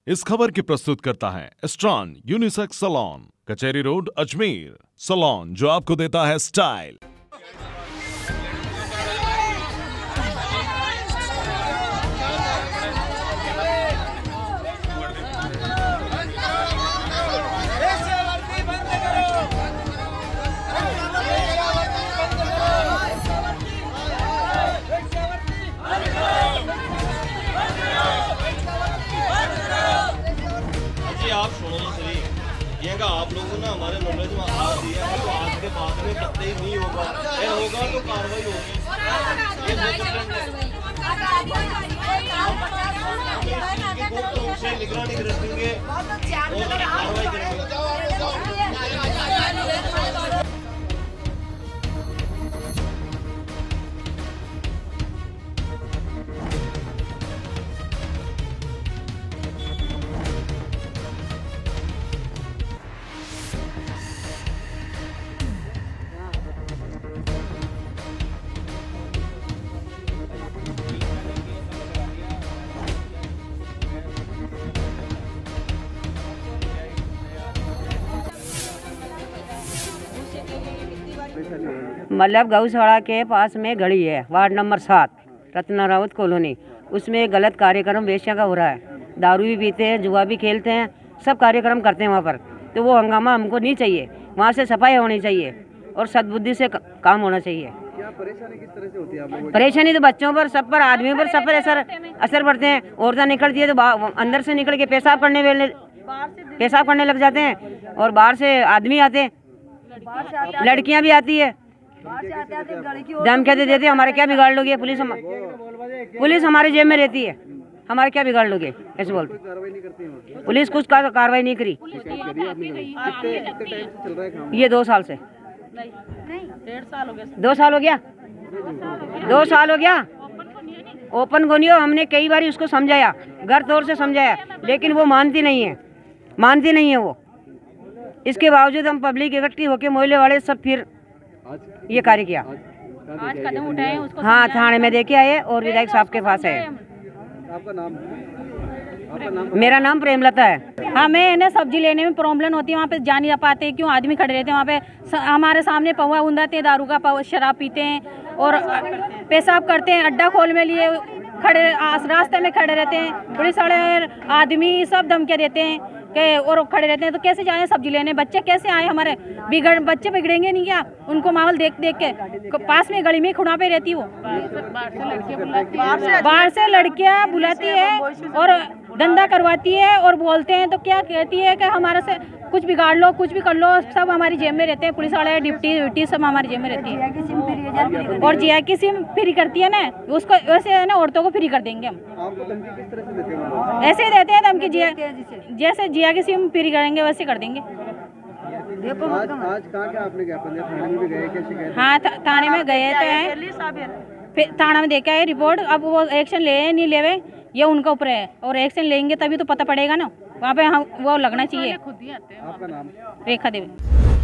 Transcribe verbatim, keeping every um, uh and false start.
इस खबर की प्रस्तुत करता है स्ट्रॉन यूनिसेक्स सैलून, कचहरी रोड, अजमेर। सैलून जो आपको देता है स्टाइल। आप सुनो तो सही, ये का आप लोगों ने हमारे नॉलेज में आ दिया है तो आज के बाद में कतई नहीं होगा, ये होगा तो कार्रवाई होगी। ये निगरानी रखेंगे और कार्रवाई करेंगे। मतलब गौशाला के पास में गली है, वार्ड नंबर सात, रत्ना रावत कॉलोनी। उसमें गलत कार्यक्रम वेश्या का हो रहा है। दारू भी पीते हैं, जुआ भी खेलते हैं, सब कार्यक्रम करते हैं वहाँ पर। तो वो हंगामा हमको नहीं चाहिए, वहाँ से सफाई होनी चाहिए और सद्बुद्धि से काम होना चाहिए। क्या परेशानी किस तरह से होती है आप लोगों? परेशानी तो बच्चों पर, सब पर, आदमियों पर, सब पर असर असर पड़ते हैं। औरतें निकलती है तो अंदर से निकल के पेशाब करने वेले पेशाब करने लग जाते हैं और बाहर से आदमी आते हैं, लड़कियां भी आती है, धमकियां दे देते हैं। हमारे क्या बिगाड़ लोगे? पुलिस हम, पुलिस हमारे जेब में रहती है, हमारे क्या बिगाड़ लोगे? ऐसे बोल, पुलिस कुछ का कार्रवाई नहीं करी। ये दो साल से डेढ़ साल हो गया, दो साल हो गया, दो साल हो गया। ओपन को नहीं हो, हमने कई बार उसको समझाया, घर तौर से समझाया, लेकिन वो मानती नहीं है, मानती नहीं है वो। इसके बावजूद हम पब्लिक इकट्ठी होकर मोहल्ले वाले सब फिर ये कार्य किया। आज कदम उठाए उसको। हाँ, थाने में देके आए और विधायक साहब के पास आए। आपका नाम? आपका नाम? मेरा नाम प्रेमलता है। हमें ना सब्जी लेने में प्रॉब्लम होती है, वहाँ पे जा नहीं पाते। क्यों? आदमी खड़े रहते हैं वहाँ पे, स, हमारे सामने पौवा उंदाते हैं, दारू का पौवा, शराब पीते हैं और पेशाब करते हैं। अड्डा खोल में लिए खड़े रास्ते में खड़े रहते हैं। पुलिस वाले आदमी सब धमकियाँ देते हैं के और खड़े रहते हैं। तो कैसे जाएं सब्जी लेने? बच्चे कैसे आए? हमारे बिगड़ बच्चे बिगड़ेंगे नहीं क्या? उनको माहौल देख देख के। पास में गली में खुड़ा पे रहती वो, बाहर से लड़कियां बुलाती है और धंधा करवाती है और बोलते हैं तो क्या कहती है कि हमारे से कुछ बिगाड़ लो, कुछ भी कर लो, सब हमारी जेब में रहते हैं। पुलिस वाले डिप्टी डिप्टी सब हमारी जेब में रहती है और जिया की सिम फ्री करती है ना, उसको वैसे है ना, औरतों को फ्री कर देंगे हम। आपको धमकी किस तरह से देते हैं? ऐसे ही देते हैं धमकी, जिया जैसे जिया की सिम फ्री करेंगे वैसे कर देंगे। आज आज कहाँ क्या आपने ज्ञापन दिया? थाने में भी गए, क्या शिकायत? हाँ, थाने में गए तो हैं, फिर थाना में देखे आए रिपोर्ट। अब वो एक्शन ले नहीं लेवे ये उनका ऊपर है, और एक्शन लेंगे तभी तो पता पड़ेगा ना। वहाँ पे हम वो लगना चाहिए। आपका नाम? रेखा देवी।